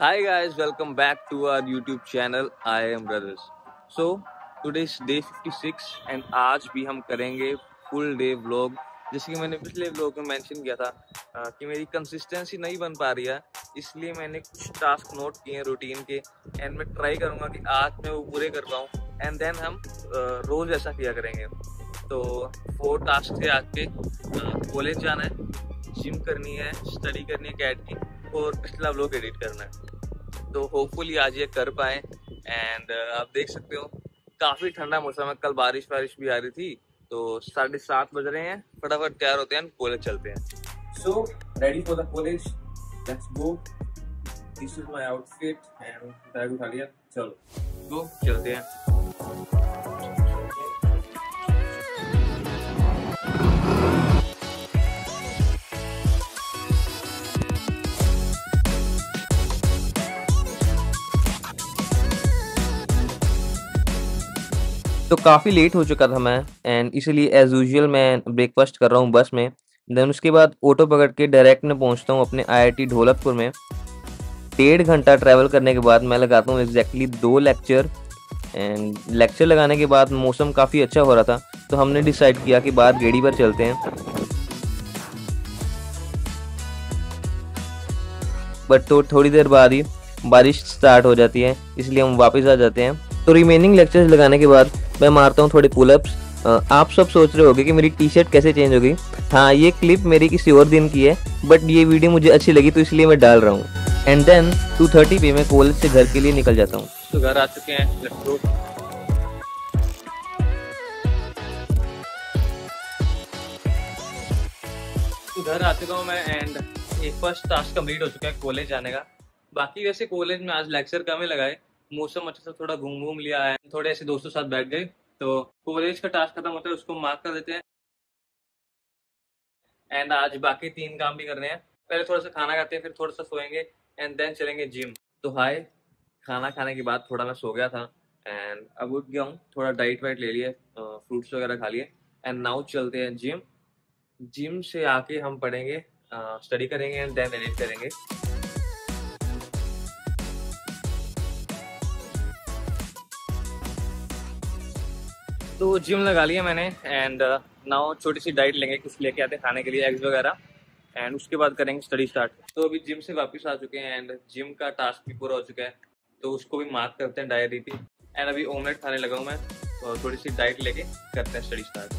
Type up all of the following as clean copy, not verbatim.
Hi guys, welcome back to our YouTube channel. I am Brothers. So today is day 56 and आज भी हम करेंगे full day vlog. जैसे कि मैंने पिछले व्लॉग में मेंशन किया था कि मेरी कंसिस्टेंसी नहीं बन पा रही है, इसलिए मैंने कुछ टास्क नोट किए हैं रूटीन के एंड मैं ट्राई करूंगा कि आज मैं वो पूरे कर पाऊँ एंड देन हम रोज ऐसा किया करेंगे। तो 4 टास्क थे आज के। कॉलेज जाना है, जिम करनी है, स्टडी करनी है कैट की और पिछला व्लॉग एडिट करना है। तो होपफुली आज ये कर पाए एंड आप देख सकते हो काफ़ी ठंडा मौसम है। कल बारिश भी आ रही थी। तो 7:30 बज रहे हैं, फटाफट तैयार होते हैं, कॉलेज चलते हैं। So ready for the college, let's go. This is my outfit and bag उठा लिया, चलो गो चलते हैं। तो काफ़ी लेट हो चुका था मैं एंड इसीलिए एज़ यूजुअल मैं ब्रेकफास्ट कर रहा हूँ बस में। देन उसके बाद ऑटो पकड़ के डायरेक्ट मैं पहुँचता हूँ अपने IIT ढोलकपुर में। 1.5 घंटा ट्रैवल करने के बाद मैं लगाता हूँ एग्जैक्टली 2 लेक्चर एंड लेक्चर लगाने के बाद मौसम काफ़ी अच्छा हो रहा था, तो हमने डिसाइड किया कि बाहर गेड़ी पर चलते हैं। बट तो थोड़ी देर बाद ही बारिश स्टार्ट हो जाती है, इसलिए हम वापस आ जाते हैं। तो रिमेनिंग लेक्चर्स लगाने के बाद मैं मारता हूँ थोड़े पुलअप्स। आप सब सोच रहे होगे कि मेरी टी शर्ट कैसे चेंज हो गई। हाँ, ये क्लिप मेरी किसी और दिन की है, बट ये वीडियो मुझे अच्छी लगी तो इसलिए मैं डाल रहा हूँ। एंड देन 2:30 पे मैं कॉलेज से घर के लिए निकल जाता हूँ। तो घर आ चुके हैं, लेट्स गो। तो घर आ चुका हूँ मैं एंड एक फर्स्ट टास्क कंप्लीट हो चुका है कॉलेज जाने का। बाकी वैसे कॉलेज में आज लेक्चर कम ही लगाए, मौसम अच्छा से थोड़ा घूम लिया है, थोड़े ऐसे दोस्तों साथ बैठ गए। तो कॉलेज का टास्क खत्म होता है, उसको मार्क कर देते हैं एंड आज बाकी 3 काम भी करने हैं। पहले थोड़ा सा खाना खाते हैं, फिर थोड़ा सा सोएंगे एंड देन चलेंगे जिम। तो हाय, खाना खाने के बाद थोड़ा मैं सो गया था एंड अब उठ गया हूँ, थोड़ा डाइट वाइट ले लिए, फ्रूट्स वगैरह खा लिए एंड नाउ चलते हैं जिम। जिम से आके हम पढ़ेंगे, स्टडी करेंगे एंड देन एडिट करेंगे। तो जिम लगा लिया मैंने एंड नाउ छोटी सी डाइट लेंगे, कुछ लेके आते हैं खाने के लिए, एग्स वगैरह, एंड उसके बाद करेंगे स्टडी स्टार्ट। तो अभी जिम से वापस आ चुके हैं एंड जिम का टास्क भी पूरा हो चुका है, तो उसको भी मार्क करते हैं डायरी पे। एंड अभी ऑमलेट खाने लगा हूँ मैं, तो थोड़ी सी डाइट लेके करते हैं study start.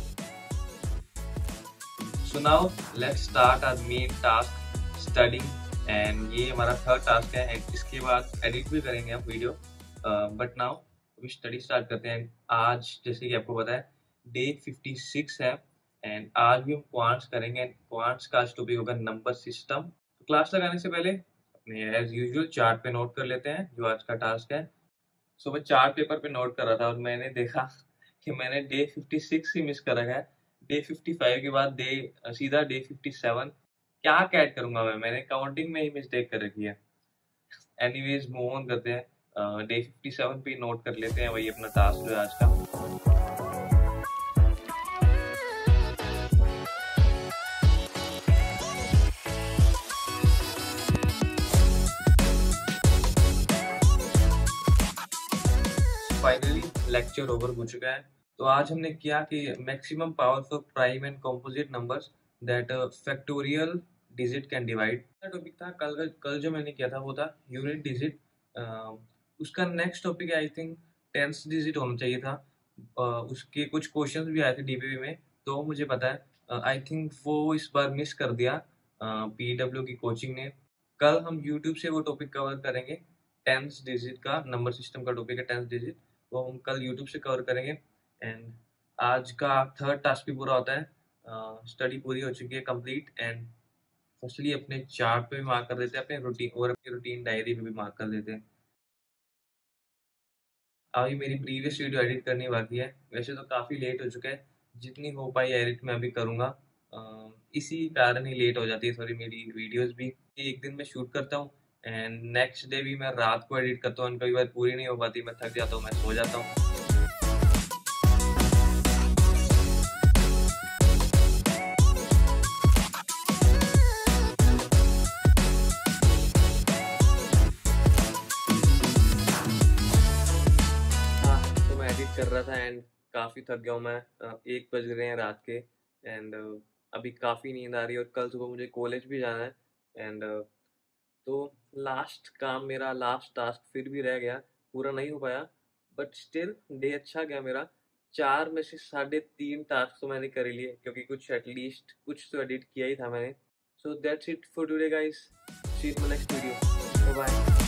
So now let's start our main task, studying. And ये हमारा 3rd टास्क है एंड इसके बाद एडिट भी करेंगे हम वीडियो। बट नाउ अभी स्टडी स्टार्ट करते हैं। आज जैसे कि आपको पता है डे 56 है एंड आज भी हम क्वांट्स करेंगे। क्वांट्स का आज टॉपिक होगा नंबर सिस्टम। तो क्लास लगाने से पहले अपने एज यूजुअल चार्ट पे नोट कर लेते हैं जो आज का टास्क है। सो मैं चार्ट पेपर पे नोट कर रहा था और मैंने देखा कि मैंने डे 56 ही मिस कर रखा है। डे 55 के बाद सीधा डे 57। क्या ऐड करूंगा मैंने काउंटिंग में ही मिस्टेक कर रखी है। एनीवेज मूव ऑन करते हैं। डे 57 पे नोट कर लेते हैं वही अपना टास्क जो है आज का। फाइनली लेक्चर ओवर हो चुका है। तो आज हमने किया कि maximum power for prime and composite numbers that factorial digit can divide. Topic था कल जो मैंने किया था वो था यूनिट डिजिट। उसका next topic I think tens digit होना चाहिए था। उसके कुछ क्वेश्चंस भी आए थे DPP में, तो मुझे पता है आई थिंक वो इस बार मिस कर दिया PW की कोचिंग ने। कल हम यूट्यूब से वो टॉपिक कवर करेंगे, टेंस डिजिट का, नंबर सिस्टम का टॉपिक है टेंस डिजिट, वो हम कल यूट्यूब से कवर करेंगे। एंड आज का 3rd टास्क भी पूरा होता है। स्टडी पूरी हो चुकी है कंप्लीट एंड फर्स्टली अपने चार्ट पे भी मार्क कर देते हैं, अपने रूटीन और अपनी रूटीन डायरी पे भी मार्क कर देते हैं। अभी मेरी प्रीवियस वीडियो एडिट करनी बाकी है, वैसे तो काफ़ी लेट हो चुका है, जितनी हो पाई एडिट मैं अभी करूँगा। इसी कारण ही लेट हो जाती है थोड़ी मेरी वीडियोस भी। एक दिन में शूट करता हूँ एंड नेक्स्ट डे भी मैं रात को एडिट करता हूँ, कई बार पूरी नहीं हो पाती, मैं थक जाता हूँ, मैं सो जाता हूँ। एडिट कर रहा था एंड काफ़ी थक गया हूँ मैं। 1 बज रहे हैं रात के एंड अभी काफ़ी नींद आ रही है और कल सुबह मुझे कॉलेज भी जाना है एंड तो लास्ट काम मेरा, लास्ट टास्क फिर भी रह गया, पूरा नहीं हो पाया, बट स्टिल डे अच्छा गया मेरा। 4 में से 3.5 टास्क तो मैंने कर ही लिए क्योंकि कुछ एटलीस्ट कुछ तो एडिट किया ही था मैंने। So that's it for today guys, see you in my next video, bye bye.